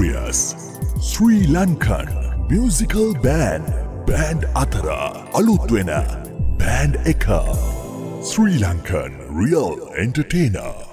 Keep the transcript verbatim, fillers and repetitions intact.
Serious Sri Lankan musical band band atara aluth wena band eka Sri Lankan real entertainer